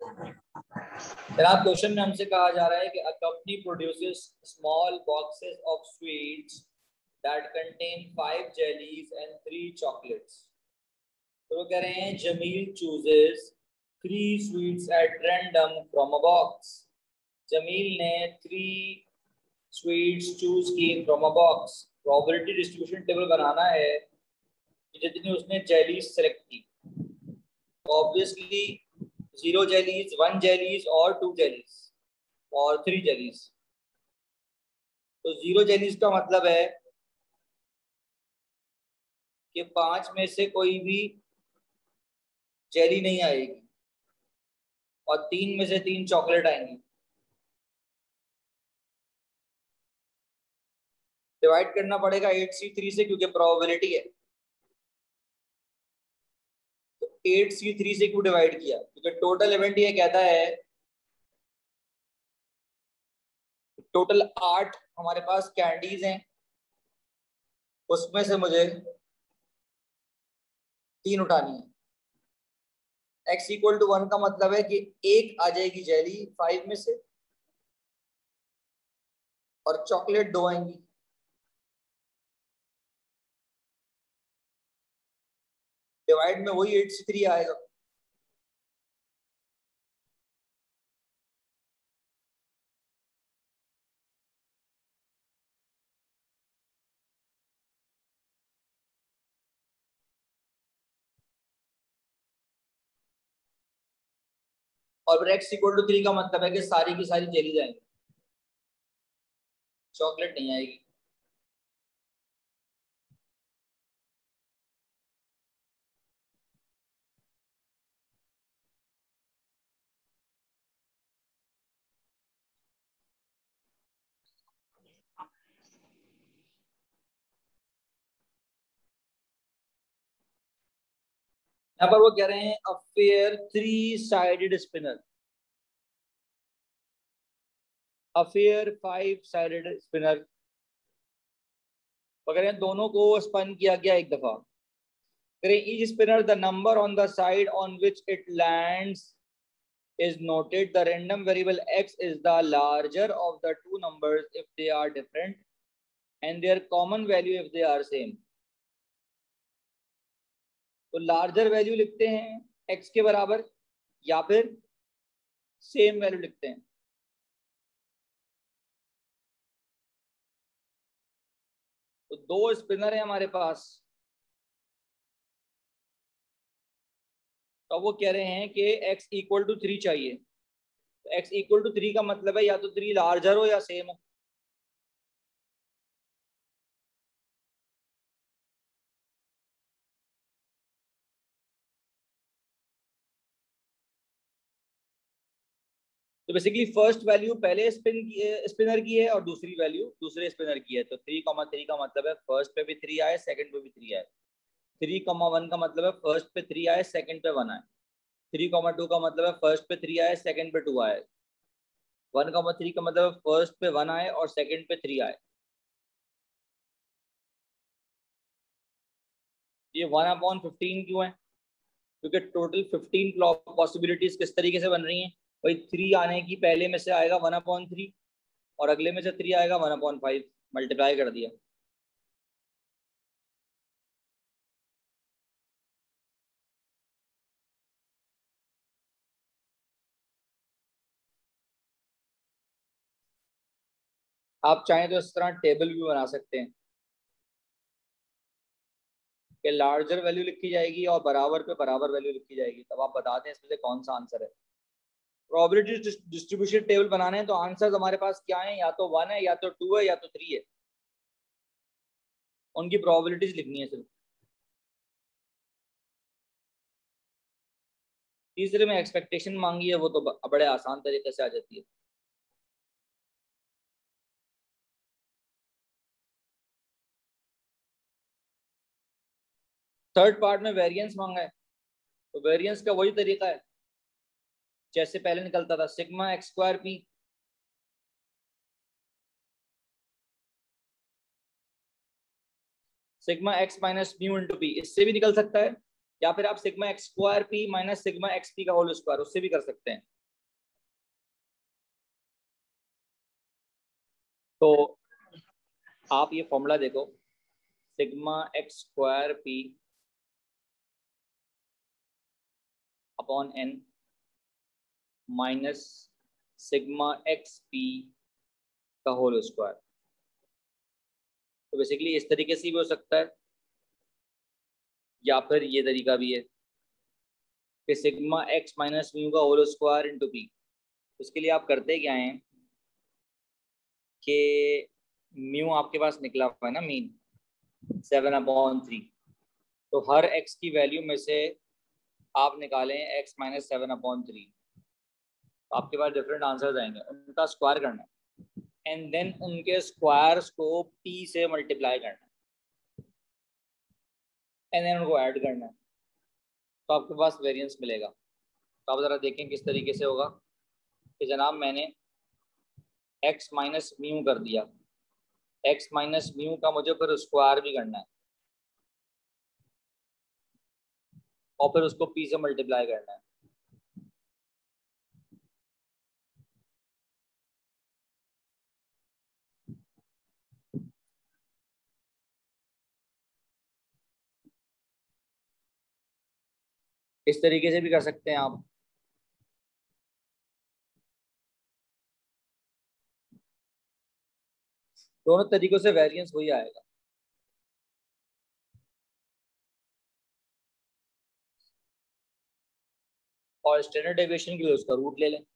जनाब क्वेश्चन में हमसे कहा जा रहा है कि a company produces small boxes of sweets that contain 5 jellies and 3 chocolates. तो वो कह रहे हैं Jameel chooses 3 sweets at random from a box. Jameel ने 3 स्वीट्स चूज की from a box. Probability distribution table बनाना है कि जितनी उसने जेलीज सेलेक्ट की, ऑब्वियसली 0 जेलीज, 1 जेलीज और 2 जेलीज और 3 जेलीज। तो 0 जेलीज का मतलब है कि 5 में से कोई भी जेली नहीं आएगी और 3 में से 3 चॉकलेट आएंगी। डिवाइड करना पड़ेगा 8C3 से क्योंकि प्रोबेबिलिटी है। तो 8C3 से क्यों डिवाइड किया? क्योंकि टोटल इवेंट ये कहता है टोटल 8 हमारे पास कैंडीज हैं, उसमें से मुझे 3 उठानी है। x इक्वल टू 1 का मतलब है कि 1 आ जाएगी जेली 5 में से और चॉकलेट 2 आएंगी। डिवाइड में वही 8C3 आएगा। और फिर x इक्वल टू 3 का मतलब है कि सारी की सारी जेली जाएंगी, चॉकलेट नहीं आएगी। यहाँ पर वो कह रहे हैं a fair 3 sided spinner, a fair 5 sided spinner. वो कह रहे हैं दोनों को स्पन किया गया एक दफा। Each spinner the number on the side on which it lands is noted. The random variable x is the larger of the two numbers if they are different and their common value if they are same. तो larger value लिखते हैं x के बराबर या फिर same value लिखते हैं। तो 2 स्पिनर है हमारे पास, तो वो कह रहे हैं कि x इक्वल टू 3 चाहिए। तो x इक्वल टू 3 का मतलब है या तो 3 लार्जर हो या सेम हो। तो बेसिकली फर्स्ट वैल्यू पहले स्पिनर की है और दूसरी वैल्यू दूसरे स्पिनर की है। तो 3,3 का मतलब है फर्स्ट पे भी 3 आए, सेकंड पे भी 3 आए। 3,1 का मतलब है फर्स्ट पे 3 आए, सेकंड पे 1 आए। 3,2 का मतलब है फर्स्ट पे 3 आए, सेकंड पे 2 आए। 1,3 का मतलब है फर्स्ट पे 1 आए और सेकंड पे 3 आए। ये 1/15 क्यों है? क्योंकि टोटल 15 पॉसिबिलिटीज किस तरीके से बन रही हैं भाई। 3 आने की पहले में से आएगा 1/3 और अगले में से 3 आएगा 1/5, मल्टीप्लाई कर दिया। आप चाहें तो इस तरह टेबल भी बना सकते हैं कि लार्जर वैल्यू लिखी जाएगी और बराबर पे बराबर वैल्यू लिखी जाएगी। तब आप बता दें इसमें से कौन सा आंसर है। प्रोबेबिलिटी डिस्ट्रीब्यूशन टेबल बनाने हैं तो आंसर हमारे पास क्या है? या तो 1 है, या तो 2 है, या तो 3 है। उनकी प्रोबेबिलिटीज लिखनी है सिर्फ। तीसरे में एक्सपेक्टेशन मांगी है, वो तो बड़े आसान तरीके से आ जाती है। थर्ड पार्ट में वेरिएंस मांगा है, तो वेरिएंस का वही तरीका है जैसे पहले निकलता था, sigma x square p. Sigma x minus mu into p, इससे भी निकल सकता है। या फिर आप sigma x square p minus sigma x p का होल स्क्वायर, उससे भी कर सकते हैं। तो आप ये फॉर्मूला देखो, sigma x square p upon n minus sigma x p का होल स्क्वायर। तो बेसिकली इस तरीके से भी हो सकता है, या फिर ये तरीका भी है कि सिग्मा एक्स माइनस म्यू का होल स्क्वायर इंटू पी। उसके लिए आप करते क्या हैं कि म्यू आपके पास निकला हुआ है ना मीन 7/3, तो हर एक्स की वैल्यू में से आप निकालें एक्स माइनस 7/3, तो आपके पास डिफरेंट आंसर्स आएंगे, उनका स्क्वायर करना है एंड देन उनके स्क्वायर्स को पी से मल्टीप्लाई करना है एंड देन उनको ऐड करना है, तो आपके पास वेरिएंस मिलेगा। तो आप ज़रा देखें किस तरीके से होगा कि जनाब मैंने एक्स माइनस म्यू कर दिया, एक्स माइनस म्यू का मुझे फिर स्क्वायर भी करना है और फिर उसको पी से मल्टीप्लाई करना है। इस तरीके से भी कर सकते हैं आप। दोनों तरीकों से वेरिएंस वही आएगा। और स्टैंडर्ड डेविएशन के लिए उसका रूट ले लें।